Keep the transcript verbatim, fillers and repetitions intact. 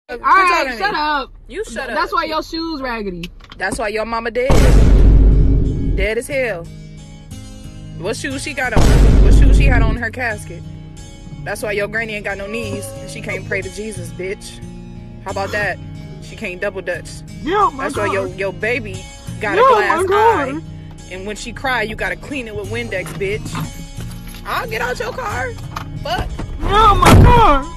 All right, shut me. up. You shut up. That's why your shoes raggedy. That's why your mama dead. Dead as hell. What shoes she got on? What shoes she had on in her casket? That's why your granny ain't got no knees and she can't pray to Jesus, bitch. How about that? She can't double dutch. Yeah, my That's God. why your, your baby got yeah, a glass my God. eye. And when she cry, you gotta clean it with Windex, bitch. I'll get out your car. Fuck. Yeah, my God.